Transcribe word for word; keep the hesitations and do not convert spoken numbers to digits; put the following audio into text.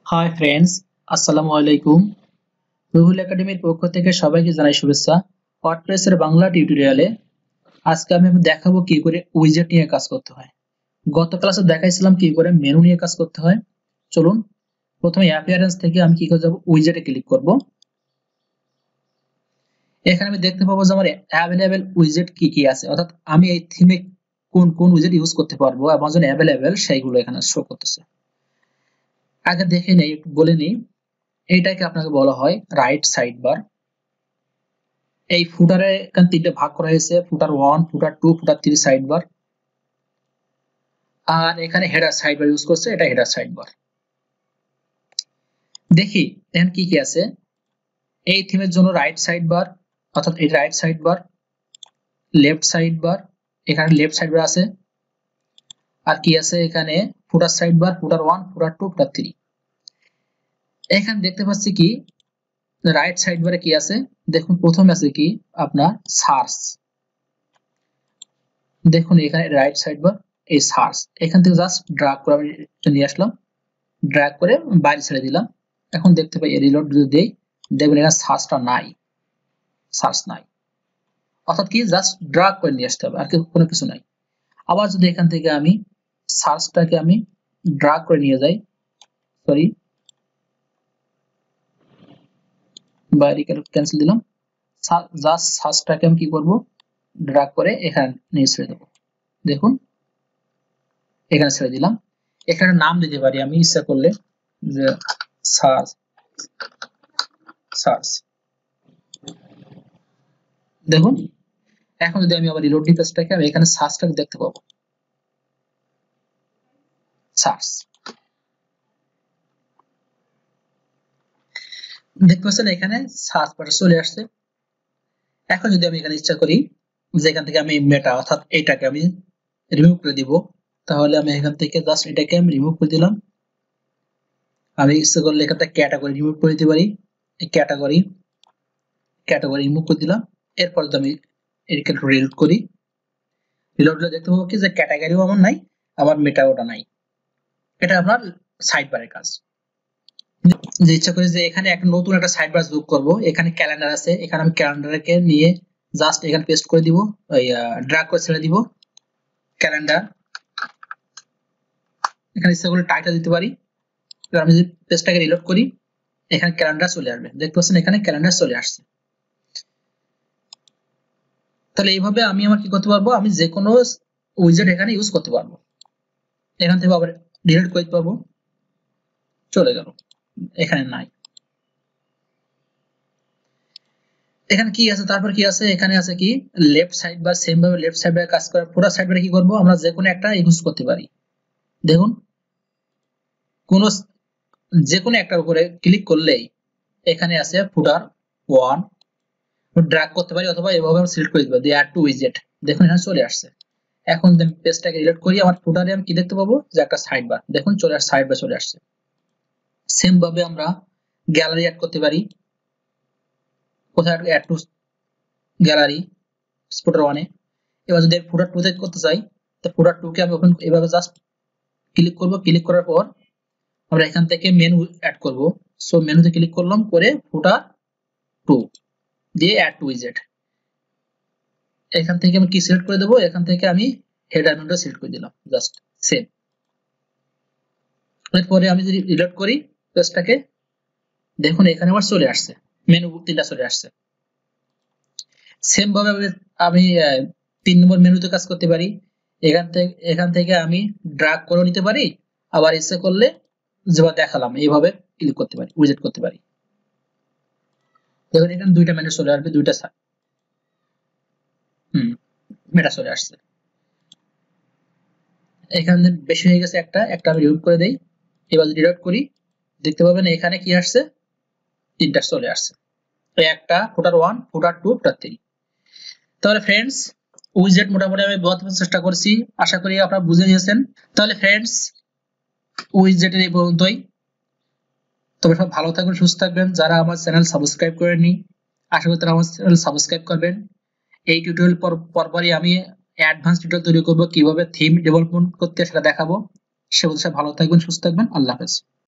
Hi friends, আসসালামু আলাইকুম। রুহুল একাডেমির পক্ষ থেকে সবাইকে জানাই শুভেচ্ছা। ওয়ার্ডপ্রেসের বাংলা টিউটোরিয়ালে আজকে আমি দেখাবো কি করে উইজেট নিয়ে কাজ করতে হয়। গত ক্লাসে দেখাইছিলাম কি করে মেনু নিয়ে কাজ করতে হয়। চলুন প্রথমে অ্যাপিয়ারেন্স থেকে আমি কি করে যাব, উইজেটে ক্লিক করব। এখানে আমি দেখতে পাবো যে আমার অ্যাভেলেবেল উইজেট কি কি আছে, অর্থাৎ আমি এই থিমে কোন কোন উইজেট ইউজ করতে পারবো এবং যেন অ্যাভেলেবেল সেইগুলো এখানে শো করতেছে। আগে দেখে নেই, বলে নিই, এইটাকে আপনাকে বলা হয় রাইট সাইড বার। এই ফুটারে এখানে তিনটে ভাগ করা হয়েছে, footer one, footer two, footer three side bar. আর এখানে হেডার সাইড বার ইউজ করছে, এটা হেডার সাইড বার। দেখি এখানে কি কি আছে। এই থিমের জন্য রাইট সাইড বার, অর্থাৎ এই right side bar, left side bar, এখানে লেফট সাইড বার আছে। আর কি আছে এখানে, footer side bar, footer one, footer two, footer three. এখানে দেখতে পাচ্ছি কি রাইট সাইড বারে কি আছে, দেখুন প্রথমে আছে কি আপনার সার্চ। দেখুন এখানে রাইট সাইড বার, এই সার্চ, এখান থেকে জাস্ট ড্র্যাগ করে আমি নিয়ে আসলাম, ড্র্যাগ করে বাইরে ছেড়ে দিলাম। এখন দেখতে পাই রিলোড যদি দেই, দেখবেন এখানে সার্চটা নাই, সার্চ নাই, অর্থাৎ কি জাস্ট ড্র্যাগ করে নিয়ে আসতে হবে, আর কোনো কিছু নাই। আবার যদি এখান থেকে আমি সার্চটাকে আমি ড্র্যাগ করে নিয়ে যাই, সরি বাইরে ক্যান্সেল দিলাম, জাস্ট সার্চটাকে আমি কি করব, ড্র্যাগ করে এখানে নিয়ে ছেড়ে দেবো। দেখুন এখানে ছেড়ে দিলাম। এখানে নাম দিতে পারি আমি ইচ্ছা করলে, যে সার্চ সার্চ। দেখুন এখন যদি আমি আবার রিলোড দিই পেজটাকে, আমি এখানে সার্চটাকে দেখতে পাবো, সার্চ। দেখতে পাচ্ছেন এখানে সার্চ বারে চলে আসছে। এখন যদি আমি এখানে ইচ্ছা করি যে এখান থেকে আমি মেটা, অর্থাৎ এটাকে আমি রিমুভ করে দিব, তাহলে আমি এখান থেকে জাস্ট এটাকে আমি রিমুভ করে দিলাম। আমি ইচ্ছা করলে এখান থেকে ক্যাটাগরি রিমুভ করে দিতে পারি, এই ক্যাটাগরি ক্যাটাগরি রিমুভ করে দিলাম। এরপর যদি আমি এটাকে রিলোড করি, রিলোড দিলে দেখতে পাবো কি যে ক্যাটাগরিও আমার নাই, আমার মেটাওটা নাই। এটা আপনার সাইড বারের কাজ। যে ইচ্ছা করি যে এখানে একটা নতুন একটা সাইড বার যোগ করব, এখানে ক্যালেন্ডার আছে, এখানে আমি ক্যালেন্ডারকে নিয়ে জাস্ট এখানে পেস্ট করে দিব, ওই ড্র্যাগ করে ছেড়ে দিব ক্যালেন্ডার। এখানে ইচ্ছা করলে টাইটেল দিতে পারি। এবার আমি যদি পেজটাকে রিলোড করি, এখানে ক্যালেন্ডার চলে আসবে, দেখতে পাচ্ছেন এখানে ক্যালেন্ডার চলে আসছে। তাহলে এইভাবে আমি আমার কি করতে পারবো, আমি যে কোনো উইজেট এখানে ইউজ করতে পারবো। এখান থেকে আবার ডিলিট করতে পারবো, চলে গেল, এখানে নাই। এখানে কি আছে, তারপর কি আছে, এখানে আছে কি লেফট সাইড বা সেম ভাবে লেফট সাইড বারে কাজ করে, পুরো সাইড বারে কি করব, আমরা যে কোনো একটা ইউজ করতে পারি। দেখুন কোন যে কোনো একটার উপরে ক্লিক করলেই এখানে আছে ফুটার ওয়ান, ড্র্যাগ করতে পারি, অথবা এভাবে আমি সিলেক্ট করে দিব, দি অ্যাড টু উইজেট। দেখুন এখানে চলে আসছে। এখন যদি আমি পেজটাকে রিলোড করি, আমার ফুটারে আমি কি দেখতে পাবো, যে একটা সাইড বার, দেখুন চলে আসছে, সাইড বার চলে আসছে। সেম ভাবে আমরা গ্যালারি অ্যাড করতে পারি। কোথায় অ্যাড টু গ্যালারি, ফুটার ওয়ানে। এবার যদি ফুটার টু তে করতে চাই, তো ফুটার টু কে আমি ওপেন এভাবে জাস্ট ক্লিক করব, ক্লিক করার পর আমরা এখান থেকে মেনু অ্যাড করব। সো মেনুতে ক্লিক করলাম, করে ফুটার টু দিয়ে অ্যাড টু উইজেট। এখান থেকে আমি কি সিলেক্ট করে দেব, এখান থেকে আমি হেডার মেনুটা সিলেক্ট করে দিলাম, জাস্ট সেভ। এরপরে আমি যদি রিলোড করি পেজটাকে, দেখুন এখানে আমার চলে আসছে, মেনু তিনটা চলে আসছে। সেম ভাবে আমি তিন নম্বর মেনুতে কাজ করতে পারি। এখান থেকে এখান থেকে আমি ড্র্যাগ করে নিতে পারি, আবার ইচ্ছে করলে যেভাবে দেখালাম এইভাবে ক্লিক করতে পারি, উইজেট করতে পারি। দেখুন এখানে দুইটা মেনু চলে আসবে, দুইটা হুম মেটা চলে আসছে। এখানে বেশি হয়ে গেছে একটা, একটা আমি রিমুভ করে দেই। এবার যদি রিলোড করি, দেখতে পাবেন এখানে কি আসছে, তিনটা চলে আসছে, একটা footer one, footer two, footer three. তাহলে ফ্রেন্ডস উইজেট মোটামুটি আমি বোঝাতে চেষ্টা করছি, আশা করি আপনারা বুঝে নিয়েছেন। তাহলে ফ্রেন্ডস উইজেটের এই পর্যন্তই। তবে সব ভালো থাকবেন, সুস্থ থাকবেন। যারা আমার চ্যানেল সাবস্ক্রাইব করেননি, আশা করি তারা আমার চ্যানেল সাবস্ক্রাইব করবেন। এই টিউটোরিয়াল পরপরই আমি অ্যাডভান্স টিউটোরিয়াল তৈরি করব, কিভাবে থিম ডেভেলপমেন্ট করতে সেটা দেখাবো। সে বলছে ভালো থাকবেন, সুস্থ থাকবেন, আল্লাহ হাফেজ।